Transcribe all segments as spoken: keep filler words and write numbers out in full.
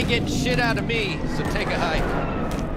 ain't getting shit out of me, so take a hike.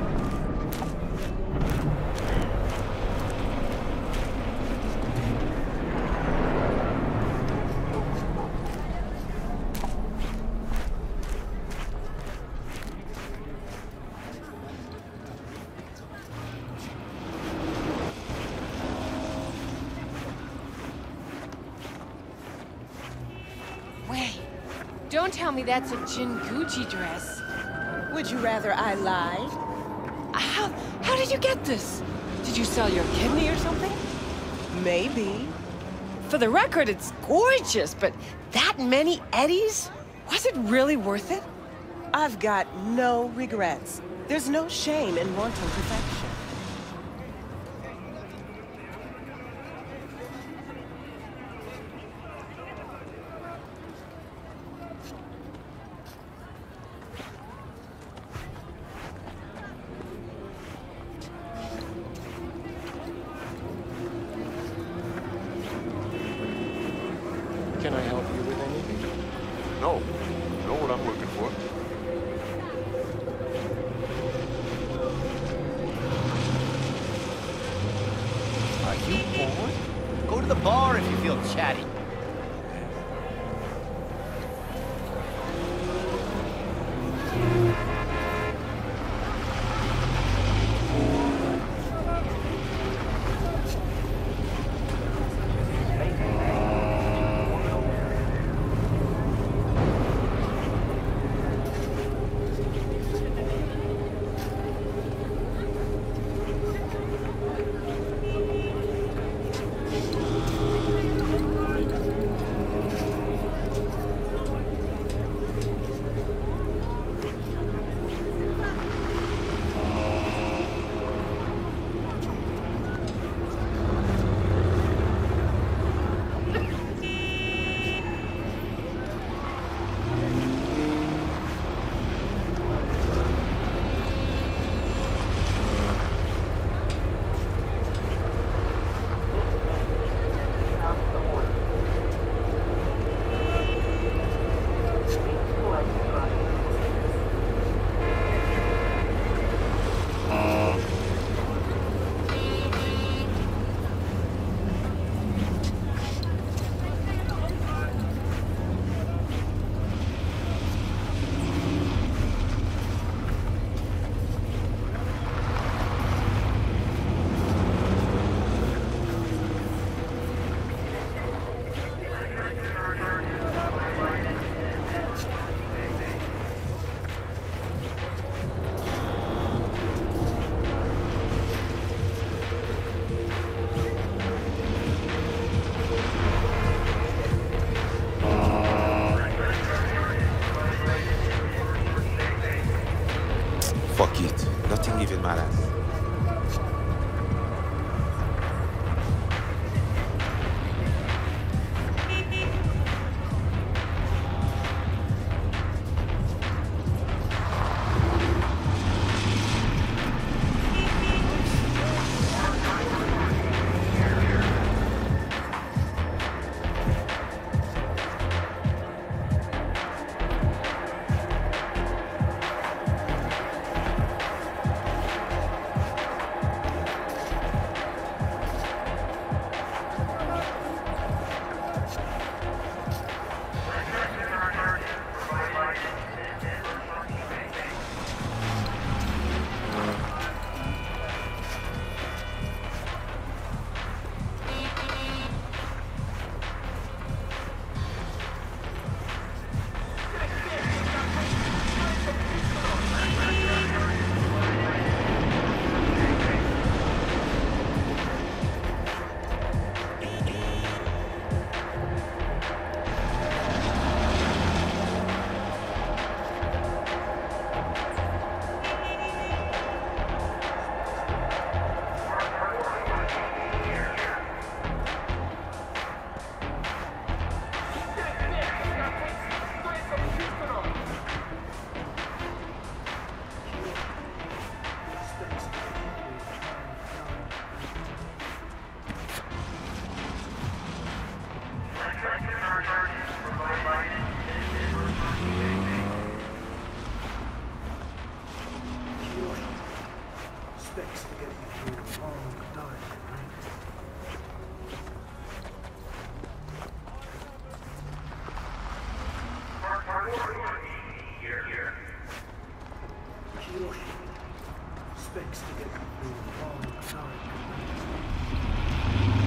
Wait, don't tell me that's a Jinguji dress. Would you rather I lied? How, how did you get this? Did you sell your kidney or something? Maybe. For the record, it's gorgeous, but that many eddies? Was it really worth it? I've got no regrets. There's no shame in wanting perfection. Can I help you with anything? No. You know what I'm looking for. Are you bored? Go to the bar if you feel chatty. Fuck it. Nothing even matters. Specs to get you through a long, dark night. Kiyoshi. Specs to get you through a long, dark night.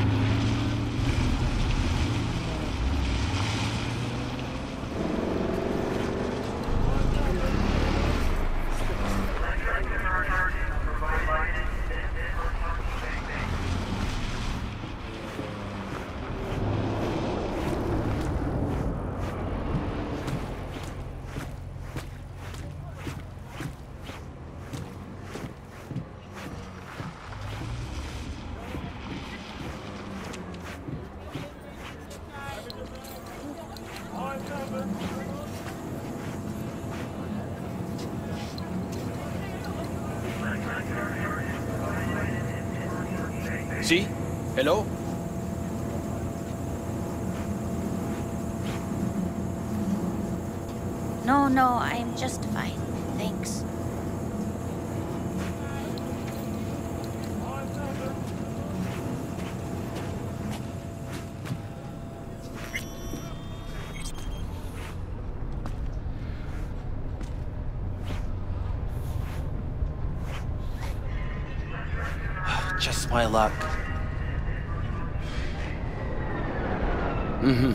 See? Hello? No, no, I'm just fine. Thanks. Just my luck. Mm-hmm.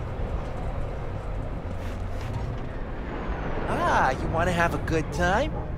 Ah, you want to have a good time?